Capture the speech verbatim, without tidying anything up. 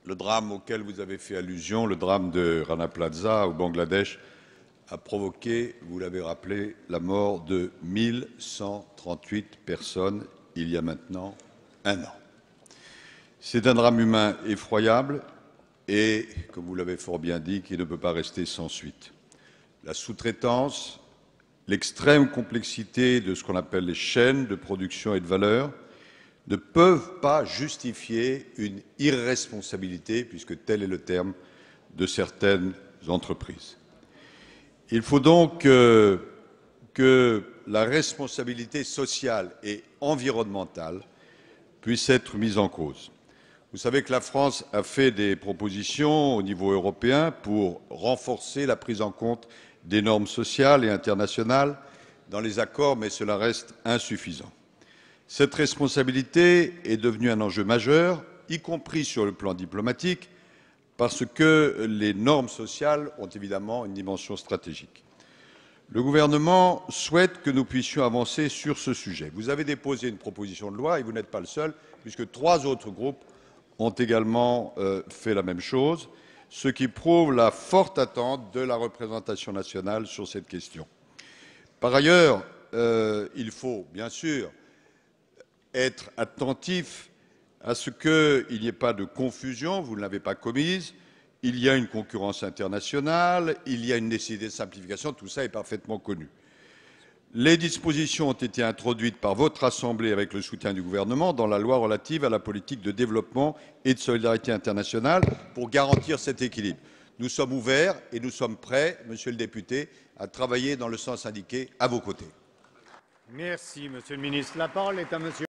Le drame auquel vous avez fait allusion, le drame de Rana Plaza au Bangladesh, a provoqué, vous l'avez rappelé, la mort de mille cent trente-huit personnes il y a maintenant un an. C'est un drame humain effroyable et, comme vous l'avez fort bien dit, qui ne peut pas rester sans suite. La sous-traitance, l'extrême complexité de ce qu'on appelle les chaînes de production et de valeur ne peuvent pas justifier une irresponsabilité, puisque tel est le terme, de certaines entreprises. Il faut donc euh, que la responsabilité sociale et environnementale puisse être mise en cause. Vous savez que la France a fait des propositions au niveau européen pour renforcer la prise en compte des normes sociales et internationales dans les accords, mais cela reste insuffisant. Cette responsabilité est devenue un enjeu majeur, y compris sur le plan diplomatique, parce que les normes sociales ont évidemment une dimension stratégique. Le gouvernement souhaite que nous puissions avancer sur ce sujet. Vous avez déposé une proposition de loi et vous n'êtes pas le seul, puisque trois autres groupes ont également euh, fait la même chose, ce qui prouve la forte attente de la représentation nationale sur cette question. Par ailleurs, euh, il faut bien sûr être attentif à ce qu'il n'y ait pas de confusion, vous ne l'avez pas commise, il y a une concurrence internationale, il y a une nécessité de simplification, tout ça est parfaitement connu. Les dispositions ont été introduites par votre Assemblée avec le soutien du gouvernement dans la loi relative à la politique de développement et de solidarité internationale pour garantir cet équilibre. Nous sommes ouverts et nous sommes prêts, monsieur le député, à travailler dans le sens indiqué à vos côtés. Merci, monsieur le ministre. La parole est à monsieur